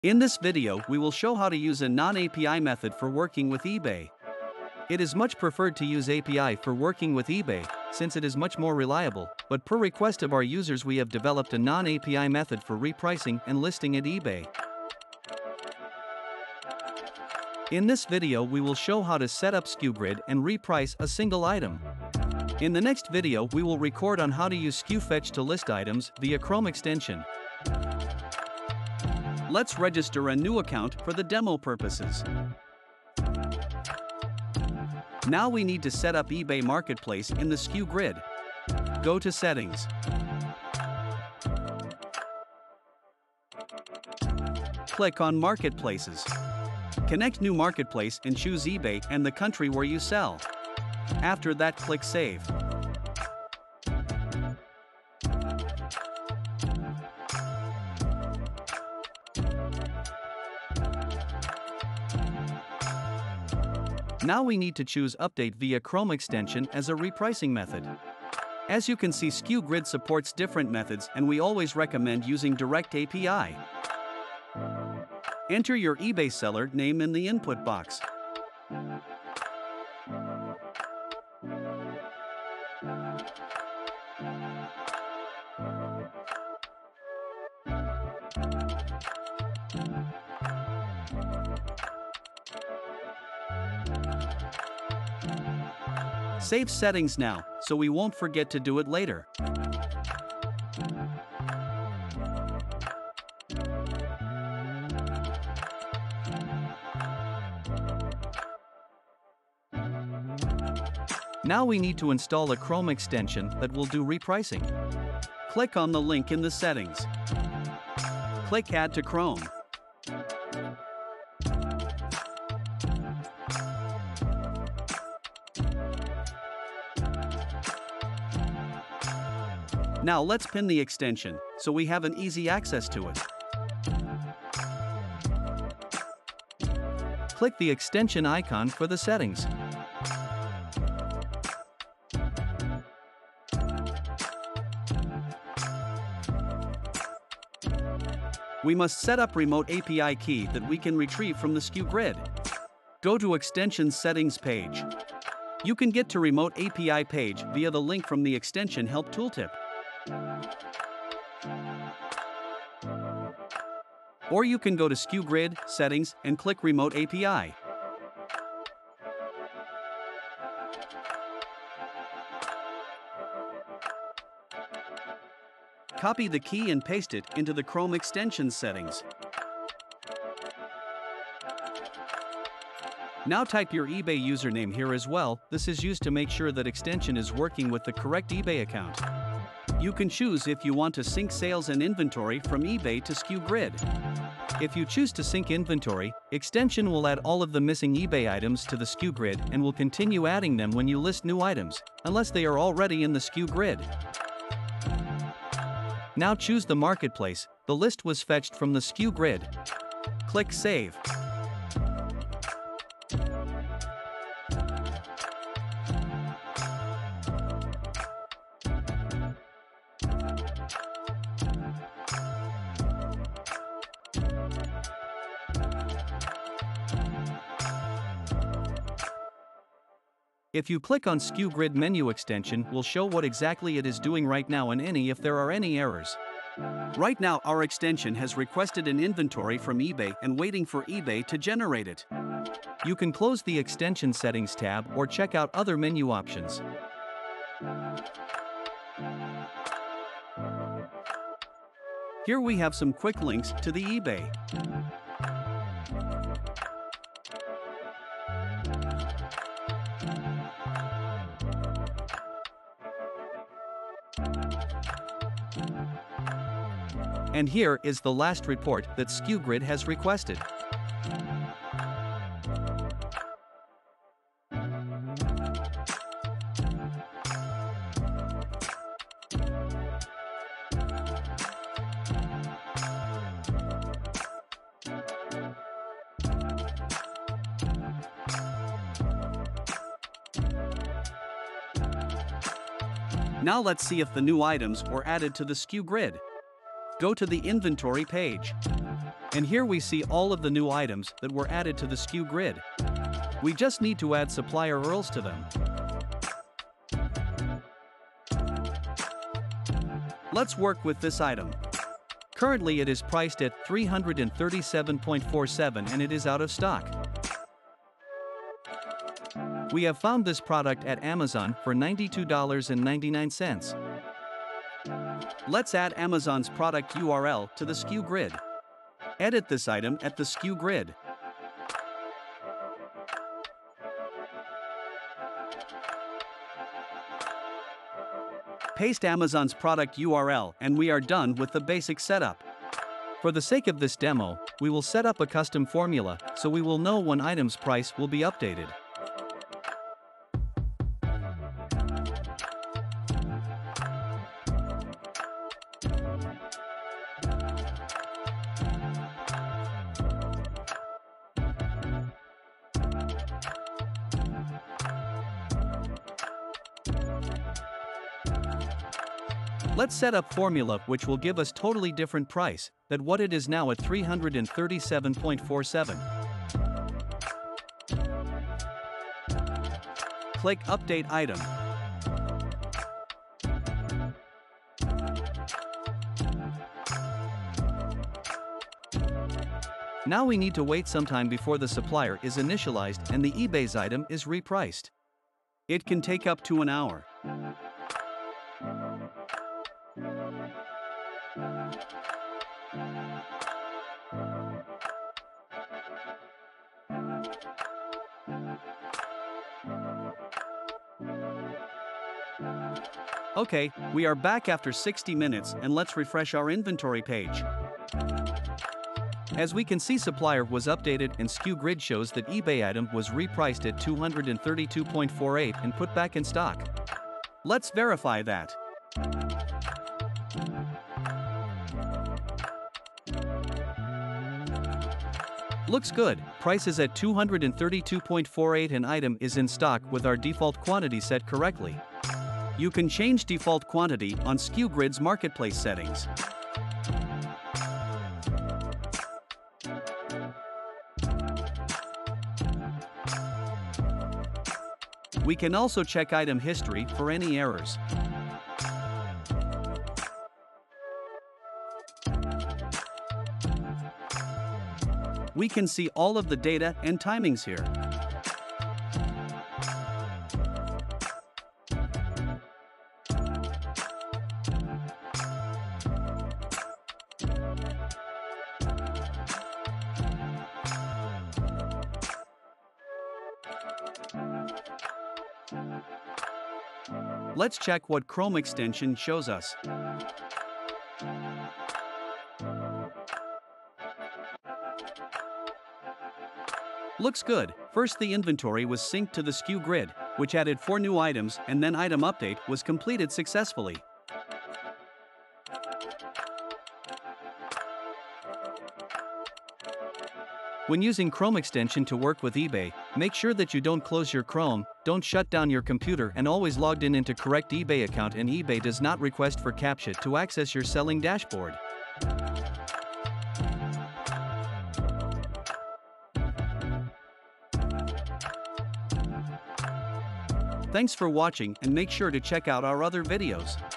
In this video, we will show how to use a non-API method for working with eBay. It is much preferred to use API for working with eBay, since it is much more reliable, but per request of our users we have developed a non-API method for repricing and listing at eBay. In this video we will show how to set up SKUGrid and reprice a single item. In the next video we will record on how to use SKUFetch to list items via Chrome extension. Let's register a new account for the demo purposes. Now we need to set up eBay Marketplace in the SKUGrid. Go to Settings. Click on Marketplaces. Connect New Marketplace and choose eBay and the country where you sell. After that, click Save. Now we need to choose Update via Chrome extension as a repricing method. As you can see, SKUGrid supports different methods and we always recommend using Direct API. Enter your eBay seller name in the input box. Save settings now, so we won't forget to do it later. Now we need to install a Chrome extension that will do repricing. Click on the link in the settings. Click Add to Chrome. Now let's pin the extension, so we have an easy access to it. Click the extension icon for the settings. We must set up remote API key that we can retrieve from the SKUGrid. Go to Extension Settings page. You can get to Remote API page via the link from the Extension Help tooltip. Or you can go to SKUGrid, Settings, and click Remote API. Copy the key and paste it into the Chrome extension settings. Now type your eBay username here as well. This is used to make sure that extension is working with the correct eBay account. You can choose if you want to sync sales and inventory from eBay to SKUGrid. If you choose to sync inventory, extension will add all of the missing eBay items to the SKUGrid and will continue adding them when you list new items, unless they are already in the SKUGrid. Now choose the marketplace. The list was fetched from the SKUGrid. Click Save. If you click on SKUGrid menu extension, will show what exactly it is doing right now and if there are any errors. Right now our extension has requested an inventory from eBay and waiting for eBay to generate it. You can close the extension settings tab or check out other menu options. Here we have some quick links to the eBay. And here is the last report that SKUGrid has requested. Now let's see if the new items were added to the SKUGrid. Go to the inventory page. And here we see all of the new items that were added to the SKU grid. We just need to add supplier URLs to them. Let's work with this item. Currently it is priced at $337.47 and it is out of stock. We have found this product at Amazon for $92.99. Let's add Amazon's product URL to the SKU grid. Edit this item at the SKU grid. Paste Amazon's product URL and we are done with the basic setup. For the sake of this demo, we will set up a custom formula so we will know when items price will be updated. Let's set up formula which will give us totally different price than what it is now at $337.47. Click Update Item. Now we need to wait some time before the supplier is initialized and the eBay's item is repriced. It can take up to an hour. Okay, we are back after 60 minutes and let's refresh our inventory page. As we can see, supplier was updated and SKU grid shows that eBay item was repriced at $232.48 and put back in stock. Let's verify that. Looks good, price is at $232.48 and item is in stock with our default quantity set correctly. You can change default quantity on SKU Grid's marketplace settings. We can also check item history for any errors. We can see all of the data and timings here. Let's check what Chrome extension shows us. Looks good. First, the inventory was synced to the SKU grid, which added 4 new items, and then item update was completed successfully. When using Chrome extension to work with eBay, make sure that you don't close your Chrome, don't shut down your computer, and always logged in into correct eBay account, and eBay does not request for CAPTCHA to access your selling dashboard. Thanks for watching and make sure to check out our other videos.